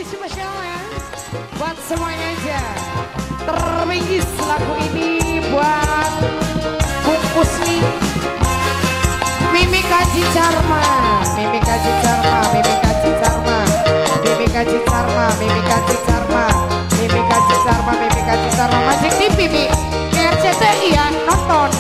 spesial ya buat semuanya aja. Terpinggis lagu ini buat Bung Kusni, Mimi Kaji Charma, Mimi Kaji Charma, Mimi Kaji Charma, Mimi Kaji Charma, Mimi Kaji Charma, Mimi Kaji Charma, Mimi Kaji Charma. Masih TV Mi, RCTI ya nonton.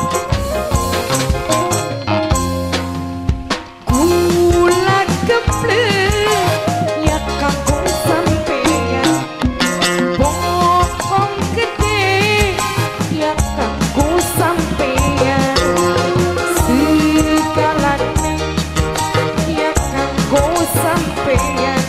Gula geblek ya kangkung sampean, bokong gede ya kangkung sampean, segalane ya kangkung sampean.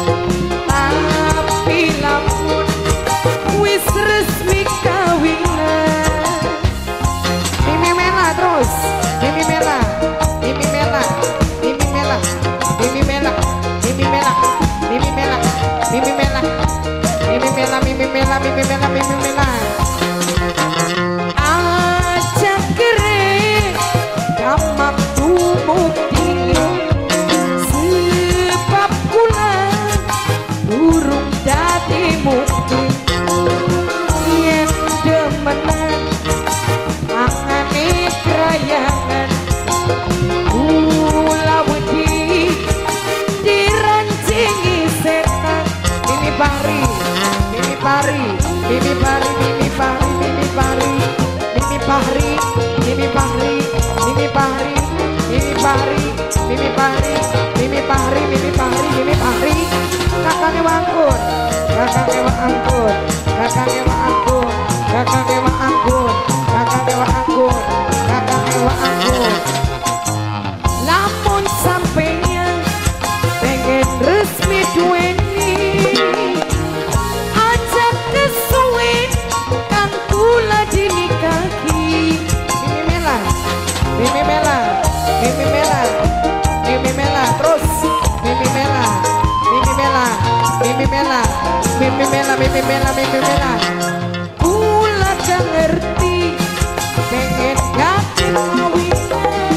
Tapi lamun wis resmi kawinan, Mimi Mela terus, Mimi Mela, Mimi Mela, Mimi Mela, Mimi Mela, Mimi Mela, Mimi Mela, Mimi Mela, Mimi Mela, Mimi Mela, Mimi Mela, Mimi Mela. Aja kere gamak tumukti, sebab kula burung dadi mukti. Yen demenan angane krayangan, kula wedi dirancingi setan. Mimi Pari, Mimi Pari, Mimi Pari, Mimi Pari, Mimi Pari, Mimi Pari, Mimi Pari, Mimi Pari, Mimi Pari, Mimi Pari, Mimi Pari, Mimi Pari, Mimi Pari. Kakang Ewa Anggun, Kakang Ewa Anggun, Kakang Ewa Anggun, Kakang Ewa Anggun, Kakang Ewa Anggun, Kakang Ewa Anggun. Lamun sampeyan pengen resmi duweni, aja kesuwe kan kula dinikahi. Mimi Mela, Mimi Mela, Mimi Mela, Mimi Mela terus, Mimi Mela, Mimi Mela, Mimi Mela, Mimi Mela, Mimi Mela, Mimi Mela. Kula gak ngerti pengen gati kawinan,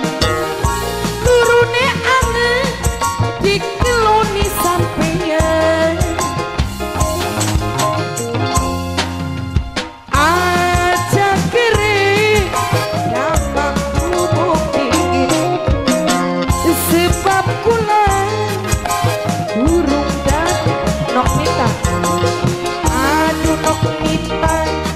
turune aneh dikeloni sampeyan. Aja kere gampang bukti, sebab kula burung dadi nok nita. Aduh nok nita,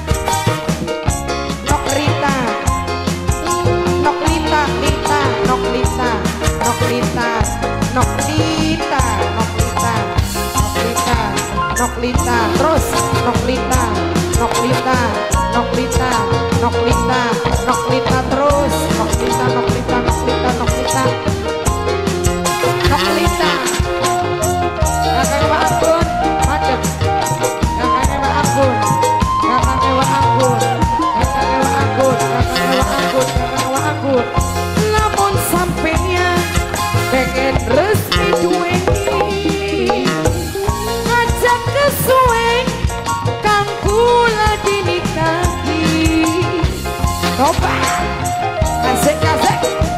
nok rita, nok lita, lita, nok lita, nok lita, nok lita, nok lita, nok lita, nok lita, terus nok lita, nok lita, nok lita, nok lita, nok lita terus, nok lita, nok lita, nok lita, nok lita, nok lita. Kakang Ewa Anggun, madep. Kakang Ewa Anggun, Kakang Ewa Anggun, Kakang Ewa Anggun, Kakang Ewa Anggun, Kakang Ewa Anggun. Lamun sampeyan pengen resmi duweni, aja kesuwe kang kula dinikahi. Coba kasih-kasih.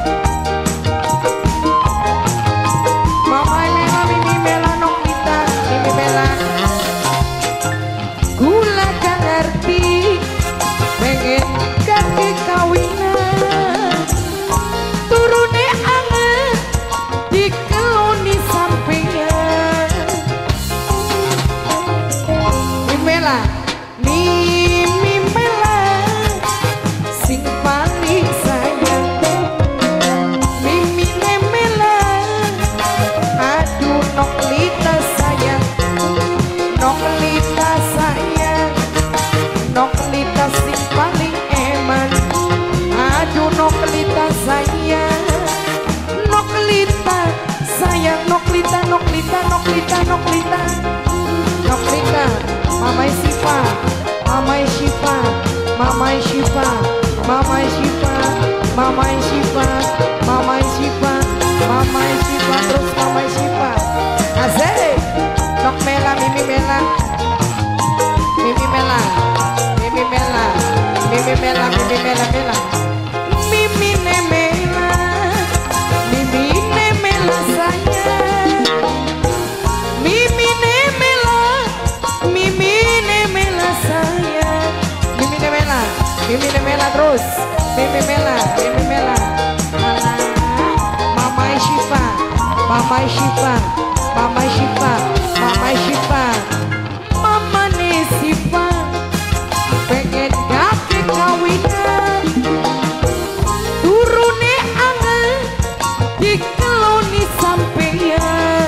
Mama Mela, Mimi Mela, nok kita, Mimi Mela. Kula gak ngerti pengen ganti kawinan, turune aneh dikeloni sampeyan. Mimi Mela, Mimi Mela, sing paling sayang. Mimi Mela, aduh nok lita sayang, nok lita sayang, nok lita sing paling eman. Aduh nok lita sayang, nok lita sayang, nok lita, nok lita, nok lita, nok lita, nok lita. Mamai Siva, Mamai Siva, Mamai Siva, Mamai Siva, Mamai Siva, Mamai Siva, Mamai Siva terus Mamai Siva. Asik. Nok Mela, Mimi Mela, Mimi Mela, Mimi Mela, Mimi Mela, Mimi Mela, Mela. Mimi Mela, Mimi Mela sayang, Mimi Mama Syifa, Mama Syifa, Mama Syifa, Mama Nesifa, pengen kakek kawinan, turune angel dikeloni sampeyan.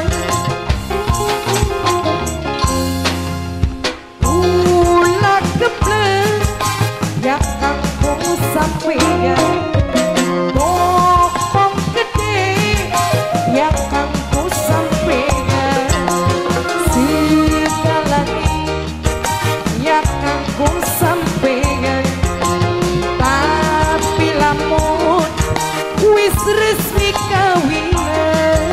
Ulah keblek ya kampung sampeyan. Resmi kawinan.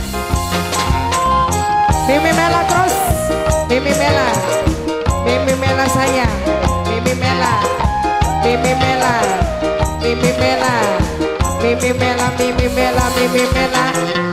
Mimi Mela terus, Mimi Mela, Mimi Mela sayang, Mimi Mela, Mimi Mela, Mimi Mela, Mimi Mela, Mimi Mela, Mimi Mela.